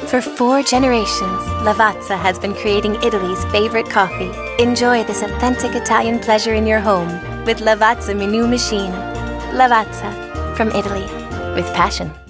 For 4 generations, Lavazza has been creating Italy's favorite coffee. Enjoy this authentic Italian pleasure in your home with Lavazza Menu Machine. Lavazza, from Italy, with passion.